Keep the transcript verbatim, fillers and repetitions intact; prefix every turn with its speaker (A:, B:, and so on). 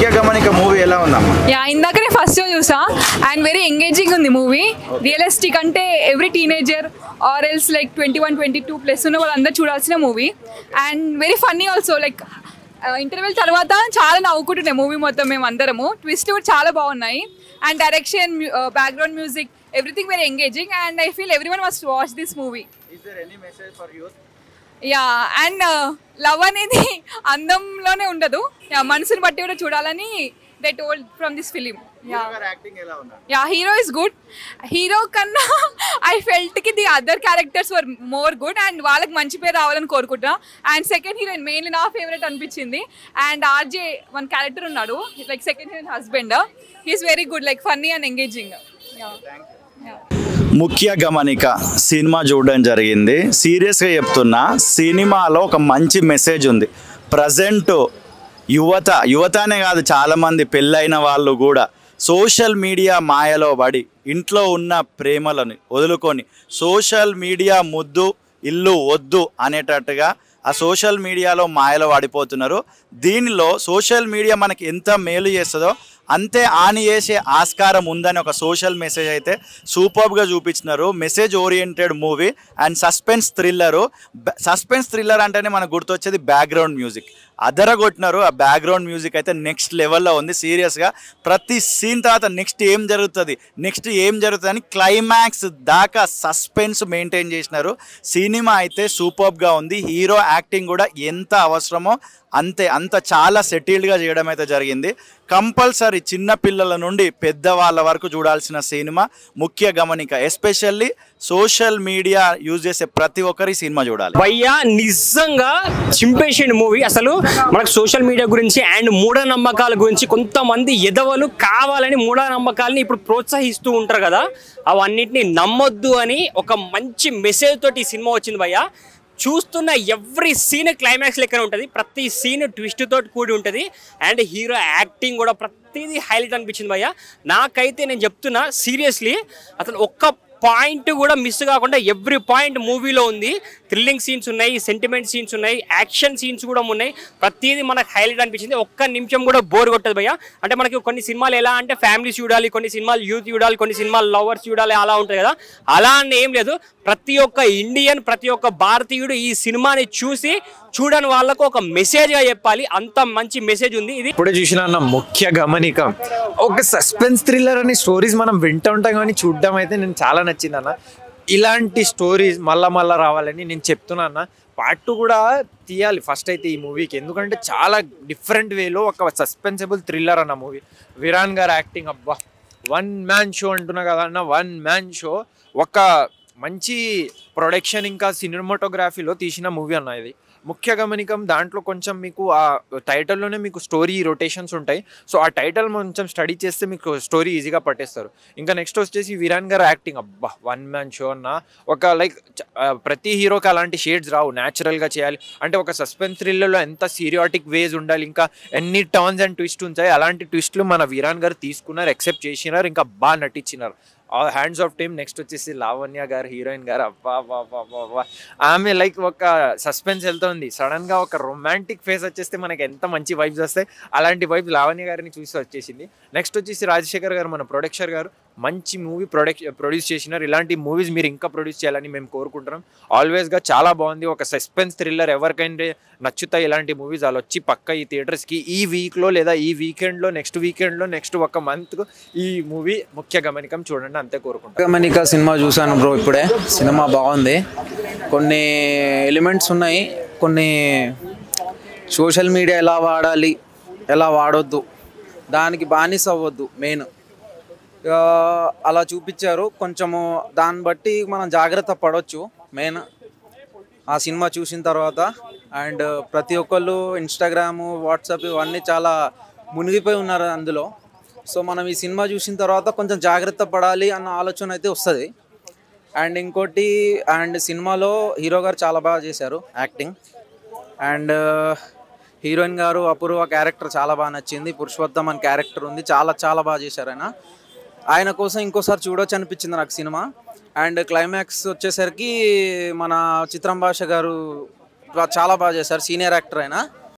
A: ముఖ్య గమనిక మూవీ ఎలా ఉందమ్మా?
B: యా ఇందాకనే ఫస్ట్ షో చూసా అండ్ వెరీ ఎంగేజింగ్ ఉంది మూవీ. రియలిస్టిక్ అంటే every teenager or else like twenty one twenty two plus ఉన్న వాళ్ళందరూ చూడాల్సిన movie and very funny also. Like interval తర్వాత చాలా నవ్వుకుంటున్నాయి మూవీ మొత్తం మేము అందరము. ట్విస్ట్ కూడా చాలా బాగున్నాయి and direction, background music, everything very engaging and I feel everyone must watch this movie. Yeah and love అనేది అందంలోనే ఉండదు, మనసుని బట్టి కూడా చూడాలని they told from this film. Yeah hero is good. Hero కన్నా ఐ ఫెల్ట్ కి the other characters were more good and వాళ్ళకి మంచి పేరు రావాలని కోరుకుంటున్నా. అండ్ సెకండ్ హీరోయిన్ మెయిన్లీ నా ఫేవరెట్ అనిపించింది. అండ్ ఆర్జే వన్ క్యారెక్టర్ ఉన్నాడు like second heroine husband, he's very good, like funny and engaging.
A: ముఖ్య గమనిక సినిమా చూడడం జరిగింది. సీరియస్గా చెప్తున్నా, సినిమాలో ఒక మంచి మెసేజ్ ఉంది. ప్రజెంట్ యువత యువత అనే కాదు, చాలామంది పెళ్ళైన వాళ్ళు కూడా సోషల్ మీడియా మాయలో పడి ఇంట్లో ఉన్న ప్రేమలను వదులుకొని సోషల్ మీడియా ముద్దు ఇల్లు వద్దు అనేటట్టుగా ఆ సోషల్ మీడియాలో మాయలో పడిపోతున్నారు. దీనిలో సోషల్ మీడియా మనకి ఎంత మేలు చేస్తుందో అంతే హాని చేసే ఆస్కారం ఉందని ఒక సోషల్ మెసేజ్ అయితే సూపర్గా చూపించినారు. Message oriented movie and suspense thriller. Suspense thriller అంటేనే మనకు గుర్తొచ్చేది బ్యాక్గ్రౌండ్ మ్యూజిక్. అదరగొట్టినారు. ఆ బ్యాక్గ్రౌండ్ మ్యూజిక్ అయితే నెక్స్ట్ లెవెల్లో ఉంది. సీరియస్గా ప్రతి సీన్ తర్వాత నెక్స్ట్ ఏం జరుగుతుంది నెక్స్ట్ ఏం జరుగుతుంది అని క్లైమాక్స్ దాకా సస్పెన్స్ మెయింటైన్ చేసినారు. సినిమా అయితే సూపర్గా ఉంది. హీరో యాక్టింగ్ కూడా ఎంత అవసరమో అంతే అంత చాలా సెటిల్డ్గా చేయడం అయితే జరిగింది. కంపల్సరీ చిన్న పిల్లల నుండి పెద్దవాళ్ళ వరకు చూడాల్సిన సినిమా ముఖ్య గమనిక. ఎస్పెషల్లీ సోషల్ మీడియా యూజ్ చేసే ప్రతి ఒక్కరి సినిమా చూడాలి.
C: భయ్యా నిజంగా చింపేషన్ మూవీ. అసలు మనకు సోషల్ మీడియా గురించి అండ్ మూఢనమ్మకాల గురించి కొంతమంది ఎదవలు కావాలని మూఢనమ్మకాలని ఇప్పుడు ప్రోత్సహిస్తూ ఉంటారు కదా, అవన్నిటిని నమ్మొద్దు అని ఒక మంచి మెసేజ్ తోటి ఈ సినిమా వచ్చింది భయ్యా. చూస్తున్న ఎవ్రీ సీన్ క్లైమాక్స్ లెక్కనే ఉంటుంది, ప్రతి సీన్ ట్విస్ట్ తోటి కూడి ఉంటుంది అండ్ హీరో యాక్టింగ్ కూడా ప్రతిదీ హైలైట్ అనిపించింది భయ్య. నాకైతే నేను చెప్తున్నా సీరియస్లీ, అసలు ఒక్క పాయింట్ కూడా మిస్ కాకుండా ఎవ్రీ పాయింట్ మూవీలో ఉంది. థ్రిల్లింగ్ సీన్స్ ఉన్నాయి, సెంటిమెంట్ సీన్స్ ఉన్నాయి, యాక్షన్ సీన్స్ కూడా ఉన్నాయి. ప్రతిదీ మనకు హైలైట్ అనిపించింది. ఒక్క నిమిషం కూడా బోర్ కొట్టదు భయ్య. అంటే మనకి కొన్ని సినిమాలు ఎలా అంటే ఫ్యామిలీ చూడాలి, కొన్ని సినిమాలు యూత్ చూడాలి, కొన్ని సినిమాలు లవర్స్ చూడాలి, అలా ఉంటుంది కదా. అలా అని ఏం లేదు. ప్రతి ఒక్క ఇండియన్, ప్రతి ఒక్క భారతీయుడు ఈ సినిమాని చూసి చూడని వాళ్ళకు ఒక మెసేజ్గా చెప్పాలి. అంత మంచి మెసేజ్ ఉంది ఇది.
D: ఇప్పుడే చూసిన అన్న ముఖ్య గమనిక ఒక సస్పెన్స్ థ్రిల్లర్ అని స్టోరీస్ మనం వింటూ ఉంటాం కానీ చూడడం అయితే నేను చాలా నచ్చింది అన్న. ఇలాంటి స్టోరీస్ మళ్ళా మళ్ళా రావాలని నేను చెప్తున్నా అన్న. పార్ట్ టూ కూడా తీయాలి ఫస్ట్ అయితే ఈ మూవీకి, ఎందుకంటే చాలా డిఫరెంట్ వేలో ఒక సస్పెన్సబుల్ థ్రిల్లర్ అన్న మూవీ. విరాన్ గారు యాక్టింగ్ అబ్బా వన్ మ్యాన్ షో అంటున్నా కదా అన్న, వన్ మ్యాన్ షో. ఒక మంచి ప్రొడక్షన్ ఇంకా సినిమాటోగ్రఫీలో తీసిన మూవీ అన్న ఇది ముఖ్య గమనికం. దాంట్లో కొంచెం మీకు ఆ టైటిల్లోనే మీకు స్టోరీ రొటేషన్స్ ఉంటాయి. సో ఆ టైటిల్ కొంచెం స్టడీ చేస్తే మీకు స్టోరీ ఈజీగా పట్టేస్తారు. ఇంకా నెక్స్ట్ వచ్చేసి విరాన్ గారు యాక్టింగ్ అబ్బా వన్ మ్యాన్ షో అన్న. ఒక లైక్ ప్రతి హీరోకి అలాంటి షేడ్స్ రావు, న్యాచురల్గా చేయాలి అంటే ఒక సస్పెన్స్ థ్రిల్లర్లో ఎంత సీరియాటిక్ వేస్ ఉండాలి, ఇంకా ఎన్ని టర్న్స్ అండ్ ట్విస్ట్ ఉంటాయి. అలాంటి ట్విస్ట్లు మన విరాన్ గారు తీసుకున్నారు, యాక్సెప్ట్ చేసినారు, ఇంకా బాగా నటించినారు. Hands off team. నెక్స్ట్ వచ్చేసి లావణ్య గారు హీరోయిన్ గారు అబ్బా అబ్బా ఆమె లైక్ ఒక సస్పెన్స్ వెళ్తుంది, సడన్ గా ఒక రొమాంటిక్ ఫేస్ వచ్చేస్తే మనకి ఎంత మంచి వైబ్స్ వస్తాయి. అలాంటి వైబ్స్ లావణ్య గారిని చూసి వచ్చేసింది. నెక్స్ట్ వచ్చేసి రాజశేఖర్ గారు మన ప్రొడక్టర్ గారు మంచి మూవీ ప్రొడక్ట్ ప్రొడ్యూస్ చేసినారు. ఇలాంటి మూవీస్ మీరు ఇంకా ప్రొడ్యూస్ చేయాలని మేము కోరుకుంటున్నాం. ఆల్వేస్గా చాలా బాగుంది. ఒక సస్పెన్స్ థ్రిల్లర్ ఎవరికైనా నచ్చుతాయి ఇలాంటి మూవీస్. అలా వచ్చి పక్క ఈ థియేటర్స్కి ఈ వీక్లో లేదా ఈ వీకెండ్లో నెక్స్ట్ వీకెండ్లో నెక్స్ట్ ఒక మంత్కు ఈ మూవీ ముఖ్య గమనికం చూడండి అంతే కోరుకుంటాం.
E: గమనిక సినిమా చూసాను బ్రో ఇప్పుడే. సినిమా బాగుంది. కొన్ని ఎలిమెంట్స్ ఉన్నాయి, కొన్ని సోషల్ మీడియా ఎలా వాడాలి ఎలా వాడొద్దు దానికి బానిస అవ్వద్దు మెయిన్ అలా చూపించారు. కొంచెము దాన్ని బట్టి మనం జాగ్రత్త పడవచ్చు మెయిన్ ఆ సినిమా చూసిన తర్వాత. అండ్ ప్రతి ఒక్కళ్ళు ఇన్స్టాగ్రాము వాట్సాప్ ఇవన్నీ చాలా మునిగిపోయి ఉన్నారు అందులో. సో మనం ఈ సినిమా చూసిన తర్వాత కొంచెం జాగ్రత్త పడాలి అన్న ఆలోచన అయితే వస్తుంది. అండ్ ఇంకోటి అండ్ సినిమాలో హీరో గారు చాలా బాగా చేశారు యాక్టింగ్. అండ్ హీరోయిన్ గారు అపూర్వ క్యారెక్టర్ చాలా బాగా నచ్చింది. పురుషోత్తమ్ అని క్యారెక్టర్ ఉంది, చాలా చాలా బాగా చేశారు ఆయన. ఆయన కోసం ఇంకోసారి చూడొచ్చు అనిపించింది నాకు సినిమా. అండ్ క్లైమాక్స్ వచ్చేసరికి మన చిత్రం భాష గారు చాలా బాగా చేశారు, సీనియర్ యాక్టర్ అయినా.